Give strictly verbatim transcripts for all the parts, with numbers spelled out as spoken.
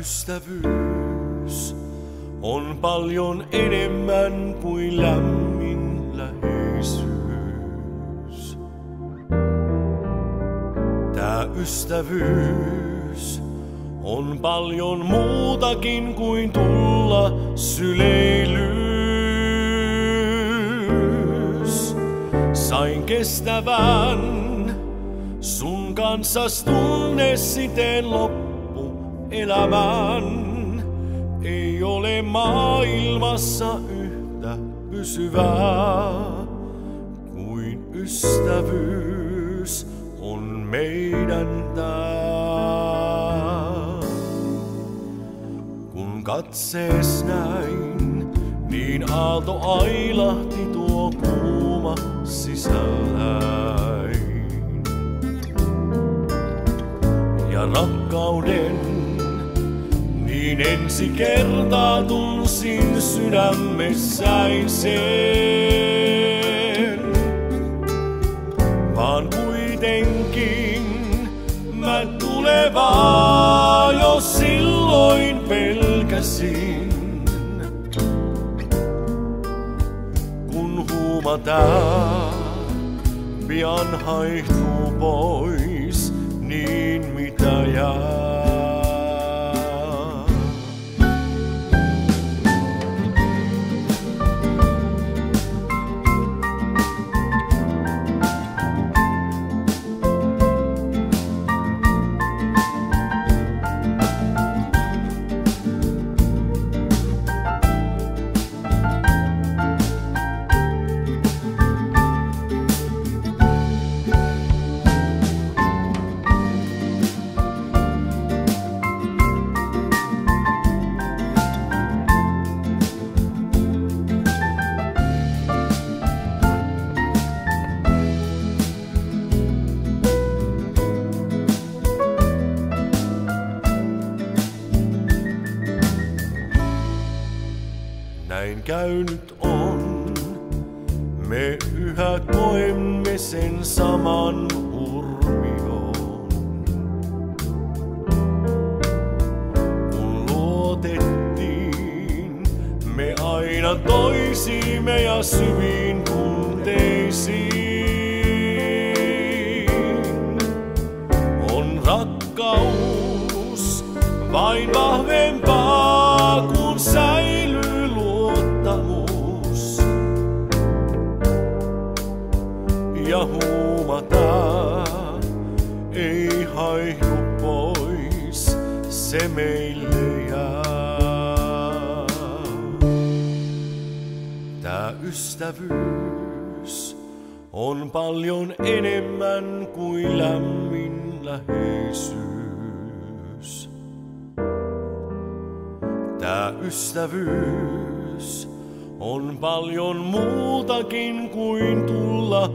ystävyys on paljon enemmän kuin lämmin läheisyys. Tää ystävyys on paljon muutakin kuin tulla syleilyys. Sain kestävän sun kanssas tunnesiteen loppuelämän. Ei ole maailmassa yhtä pysyvää kuin ystävyys on meidän tää. Kun katsees näin, niin aalto ailahti tuo kuuma sisälläin. Ja rakkauden niin ensi kertaa tunsin sydämessäin sen. Vaan kuitenkin mä tulevaa jo silloin pelkäsin. Kun huuma tää pian haihtuu pois, niin mitä jää? Näin käynyt on, me yhä koemme sen saman urmion. Kun luotettiin me aina toisiimme ja syviin tunteisiin, on rakkaus vain vahvempaa kuin säilyy luottamus. Ja huumata ei haihdu pois, se meille jää. Tää ystävyys on paljon enemmän kuin lämmin läheisyys. Tää ystävyys on paljon muutakin kuin tulla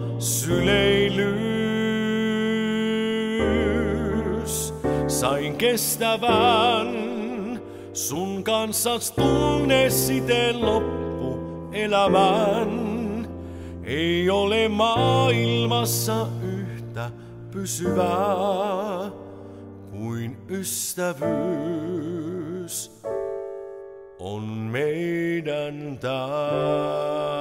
syleilyys. Sain kestävän sun kanssas tunnesiteen loppuelämän. Ei ole maailmassa yhtä pysyvää kuin ystävyys on meidän tää.